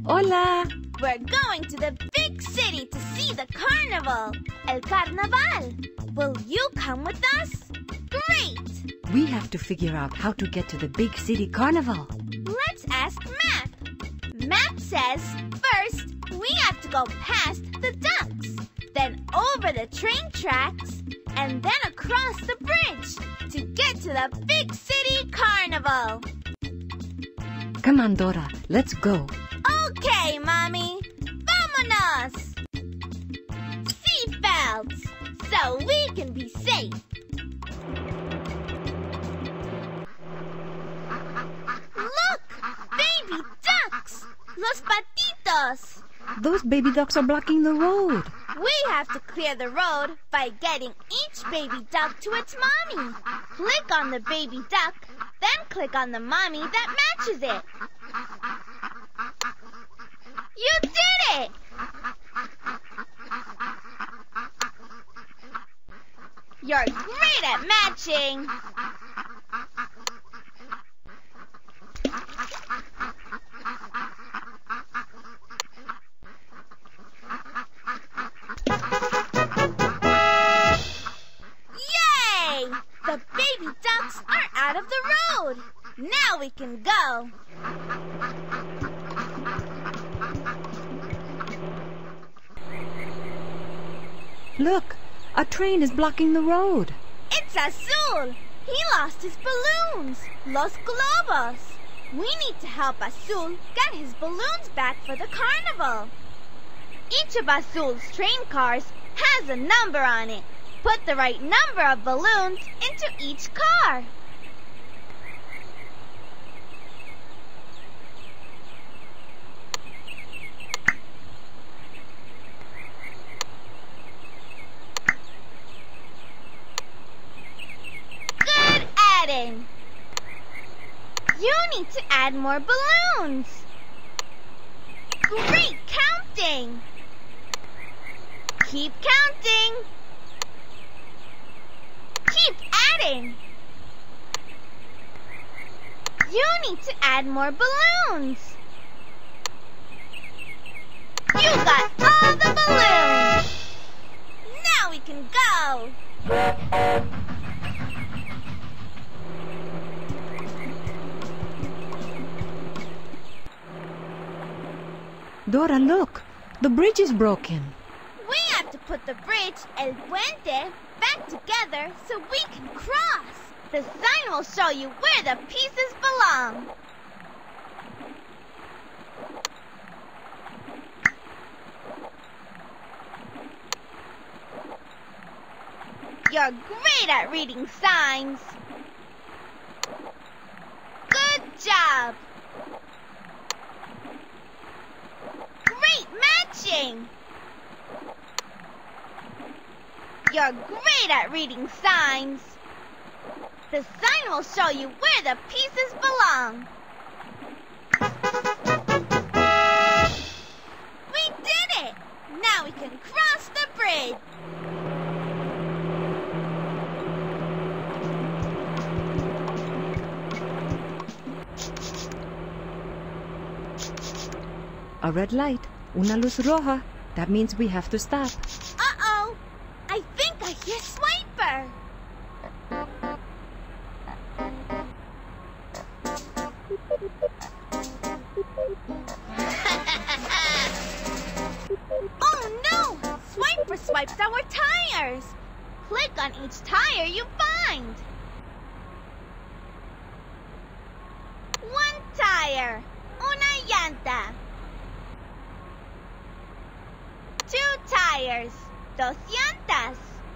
Hola! We're going to the big city to see the carnival, El Carnaval. Will you come with us? Great! We have to figure out how to get to the big city carnival. Let's ask Map. Map says first we have to go past the ducks, then over the train tracks, and then across the bridge to get to the big city carnival. Come on, Dora. Let's go. Okay, Mommy. Vámonos! Seatbelts, so we can be safe. Look! Baby ducks! Los patitos! Those baby ducks are blocking the road. We have to clear the road by getting each baby duck to its mommy. Click on the baby duck, then click on the mommy that matches it. You did it! You're great at matching. Yay! The baby ducks are out of the road. Now we can go. Look, a train is blocking the road. It's Azul. He lost his balloons. Los globos. We need to help Azul get his balloons back for the carnival. Each of Azul's train cars has a number on it. Put the right number of balloons into each car. Good adding. You need to add more balloons. Great counting. Keep counting. Keep adding. You need to add more balloons. You got all the balloons. Now we can go. Dora, look. The bridge is broken. We have to put the bridge, El Puente, back together so we can cross. The sign will show you where the pieces belong. You're great at reading signs. Good job. Great matching. You're great at reading signs. The sign will show you where the pieces belong. We did it! Now we can cross the bridge. A red light. Una luz roja. That means we have to stop. Uh-oh! I think I hear Swiper. Oh no! Swiper swiped our tires. Click on each tire you find. One tire. Una llanta. Two tires. Dos llantas.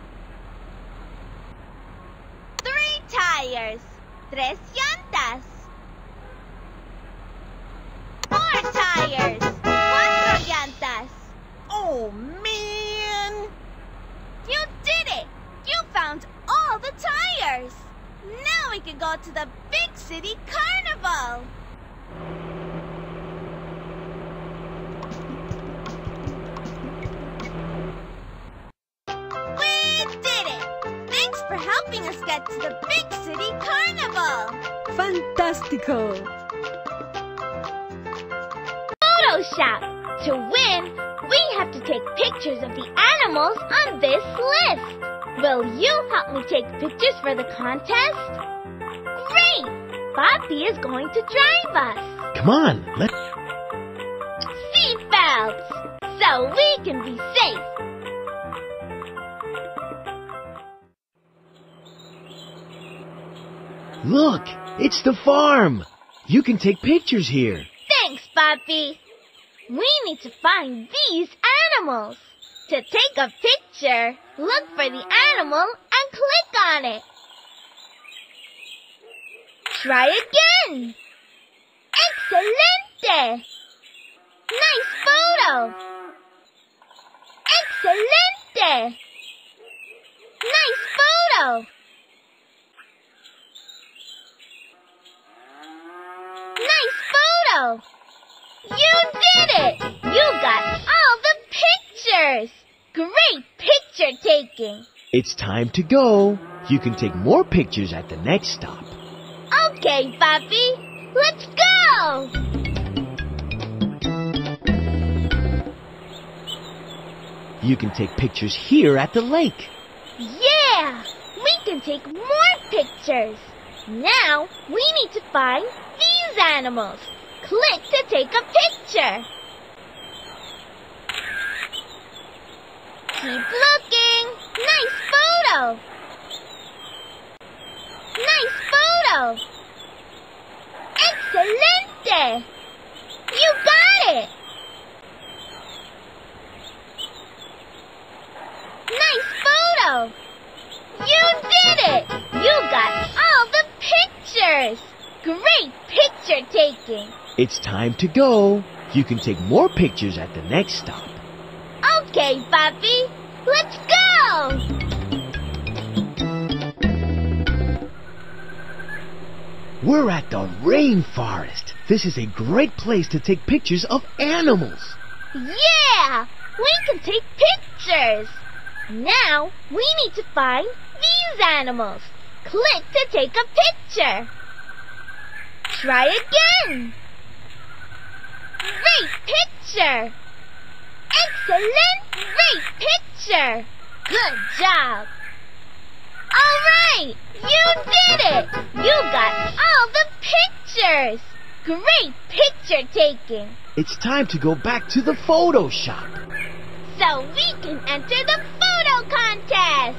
Three tires. Tres llantas. Four tires. Cuatro llantas. Oh, man! You did it! You found all the tires! Now we can go to the big city carnival! We did it! Thanks for helping us get to the big city carnival! Fantastico! Photo shop. To win, we have to take pictures of the animals on this list. Will you help me take pictures for the contest? Great! Bobby is going to drive us. Come on, let's... Seatbelts, so we can be safe. Look, it's the farm. You can take pictures here. Thanks, Bobby. We need to find these animals. To take a picture, look for the animal and click on it. Try again. Excelente. Nice photo. Excelente. Nice photo. Nice photo. You did it. You got all the pictures. Great picture taking. It's time to go. You can take more pictures at the next stop. Okay, Bobby. Let's go. You can take pictures here at the lake. Yeah, we can take more pictures. Now we need to find these animals. Click to take a picture. Keep looking. Nice photo. Nice photo. Excelente. You got it. Nice photo. You did it. You got all the pictures. Great picture taking. It's time to go. You can take more pictures at the next stop. Okay, Bobby. Let's go. We're at the rainforest. This is a great place to take pictures of animals. Yeah, we can take pictures. Now we need to find these animals. Click to take a picture. Try again. Great picture. Excellent, great picture. Good job. All right, you did it. You got all the pictures. Great picture taking. It's time to go back to the photo shop. So we can enter the photo contest.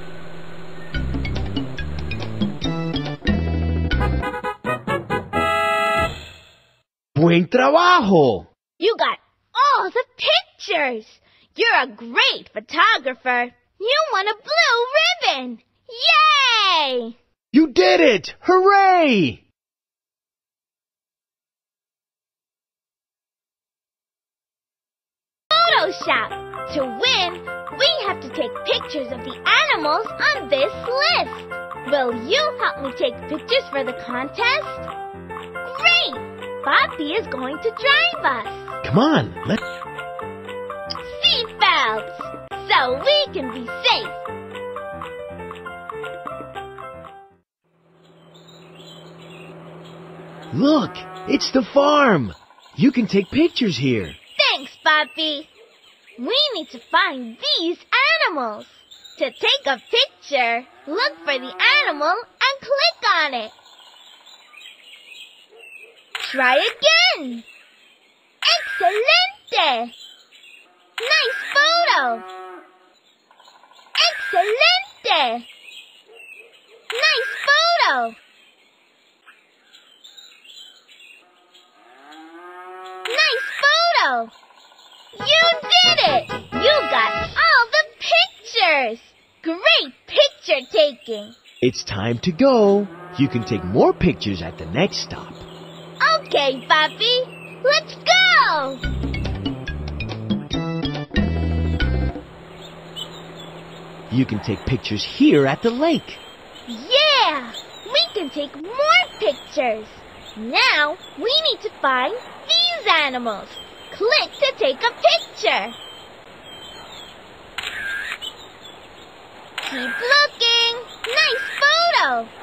Buen trabajo! You got all the pictures. You're a great photographer. You won a blue ribbon. Yay! You did it! Hooray! Photo shop. To win, we have to take pictures of the animals on this list. Will you help me take pictures for the contest? Great! Bobby is going to drive us. Come on, let's... Seatbelts, so we can be safe. Look, it's the farm. You can take pictures here. Thanks, Bobby. We need to find these animals. To take a picture, look for the animal and click on it. Try again. Excelente. Nice photo. Excelente. Nice photo. Nice photo. You did it. You got all the pictures. Great picture taking. It's time to go. You can take more pictures at the next stop. Okay, Bobby. Let's go. You can take pictures here at the lake. Yeah, we can take more pictures. Now we need to find these animals. Click to take a picture. Keep looking. Nice photo.